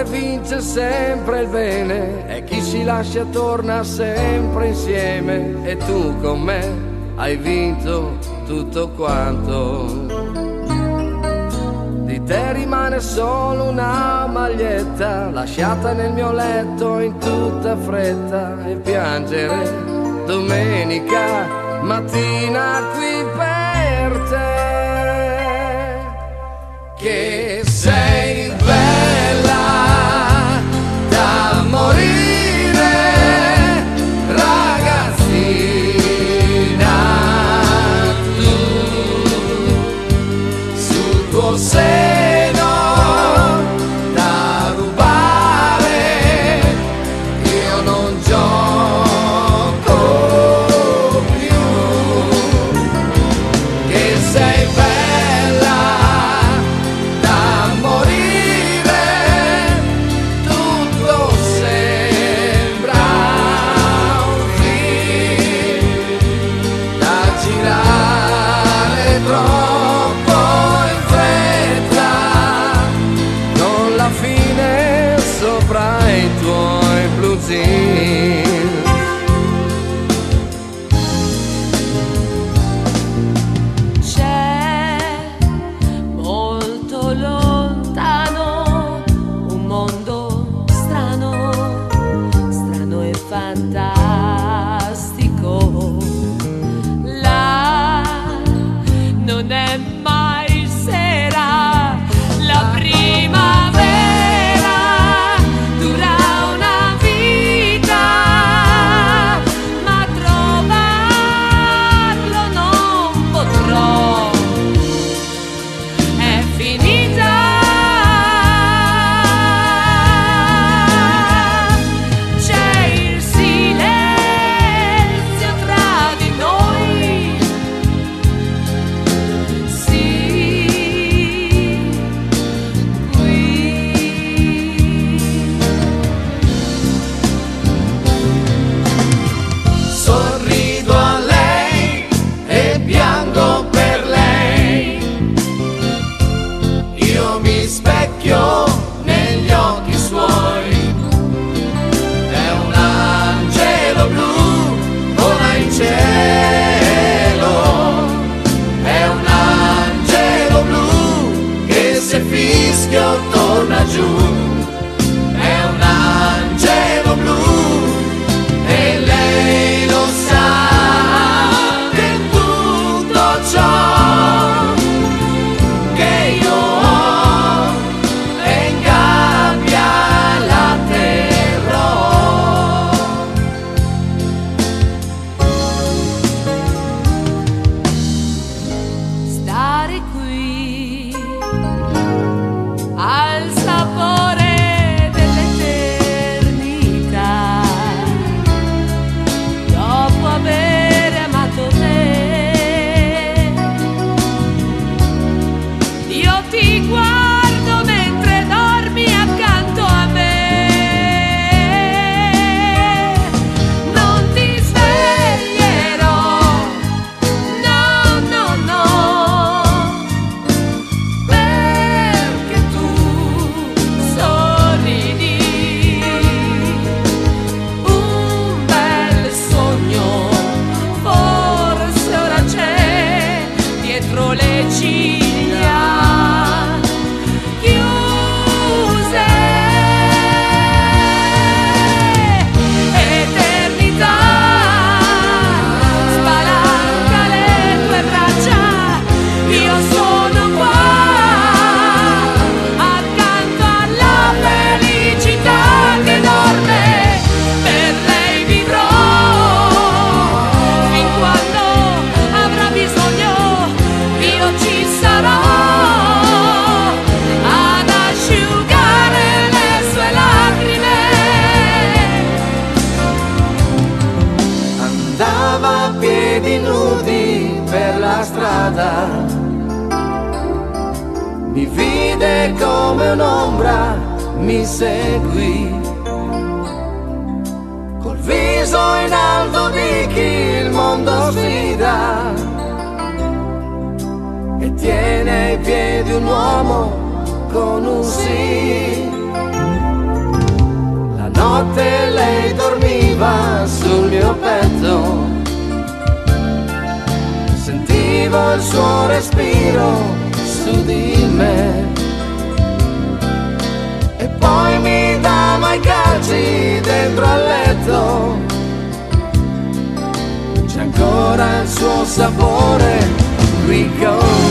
l'amore vince sempre il bene e chi si lascia torna sempre insieme, e tu con me hai vinto tutto quanto. Di te rimane solo una maglietta lasciata nel mio letto in tutta fretta, e piangere domenica mattina qui per te, che sei bella da morire, ragazzina, tu sul tuo seno da rubare, io non gioco più, che sei bella da morire, tutto sembra un film da girare troppo in fretta, con la fine sopra i tuoi blue jeans. C'è molto lontano un mondo strano, strano e fantastico. Là non è mai sera, la primavera dura una vita, ma trovarlo non potrò, è finita. C'è il silenzio tra di noi, sì, qui. Sorrido a lei e piango per lei, io mi specchio negli occhi suoi, è un angelo blu, vola in cielo, è un angelo blu che se fischio torna giù, è un angelo blu. E lei lo sa che tutto ciò che io ho è in gabbia la terrò. Stare qui al sapore dell'eternità, dopo aver amato te, io ti guardo mentre dormi accanto a me, non ti sveglierò, no, no, no, perché tu sorridi, un bel sogno forse ora c'è dietro le ciglia chiuse, eternità spalanca le tue braccia, io sono qua accanto alla felicità che dorme, per lei vivrò fin quando avrà bisogno, io ci sarò ad asciugare le sue lacrime. Andava a piedi nudi per la strada, mi vide come un'ombra, mi seguì, col viso in alto di chi il mondo sfida, e tiene ai piedi un uomo con un sì. notte lei dormiva sul mio petto, sentivo il suo respiro su di me, e poi mi dava i calci dentro al letto. C'è ancora il suo sapore, qui con